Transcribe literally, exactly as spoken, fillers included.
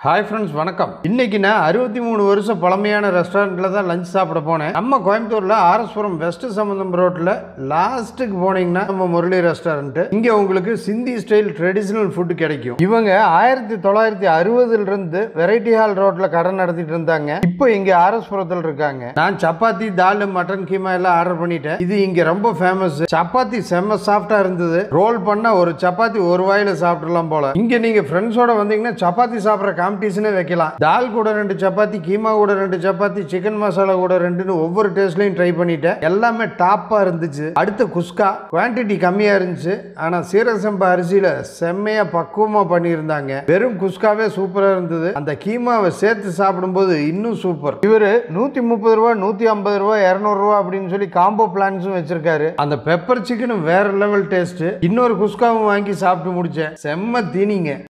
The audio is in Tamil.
Hi friends, வணக்கம். இன்னைக்கு நான் அறுபத்தி மூணு வருஷம் பழமையான ரெஸ்டாரண்ட்ல தான் லஞ்ச் சாப்பிட போனேன். நம்ம கோயம்புத்தூர்ல ஆர்எஸ்புரம் வெஸ்ட் சம்பந்தம் ரோட்ல லாஸ்ட்டுக்கு போனீங்கன்னா நம்ம முரளி ரெஸ்டாரண்ட். இங்க உங்களுக்கு சிந்தி ஸ்டைல் ட்ரெடிஷனல் ஃபுட் கிடைக்கும். இவங்க ஆயிரத்தி தொள்ளாயிரத்தி அறுபதுல இருந்து வெரைட்டி ஹால் ரோட்ல கடை நடத்திட்டு இருந்தாங்க. இப்போ இங்க ஆர்எஸ்புரத்தில் இருக்காங்க. நான் சப்பாத்தி, தால், மட்டன் கீமா எல்லாம் ஆர்டர் பண்ணிட்டேன். இது இங்க ரொம்ப ஃபேமஸ். சப்பாத்தி செம்ம சாஃப்டா இருந்தது. ரோல் பண்ணா ஒரு சப்பாத்தி ஒரு வாயில சாப்பிடலாம் போல. இங்க நீங்க ஃப்ரெண்ட்ஸோட வந்தீங்கன்னா சப்பாத்தி சாப்பிட்ற காம்படிஷனே வைக்கலாம். தால் கூட ரெண்டு சப்பாத்தி, கீமா கூட ரெண்டு சப்பாத்தி, சிக்கன் மசாலா கூட ரெண்டுன்னு ஒவ்வொரு டேஸ்ட்லையும் ட்ரை பண்ணிட்டேன். எல்லாமே டாப்பா இருந்துச்சு. அடுத்து குஸ்கா குவான்டிட்டி கம்மியா இருந்துச்சு. ஆனா சீரக சம்பா அரிசியில செம்மையா பக்குவமா பண்ணியிருந்தாங்க. வெறும் குஸ்காவே சூப்பரா இருந்தது. அந்த கீமாவை சேர்த்து சாப்பிடும்போது இன்னும் சூப்பர். இவரு நூத்தி முப்பது ரூபா, நூத்தி ஐம்பது ரூபா, இருநூறு ரூபா அப்படின்னு சொல்லி காம்போ பிளான்ஸும் வச்சிருக்காரு. அந்த பெப்பர் சிக்கனும் வேற லெவல் டேஸ்ட். இன்னொரு குஸ்காவும் வாங்கி சாப்பிட்டு முடிச்சேன். செம்ம தீனிங்க.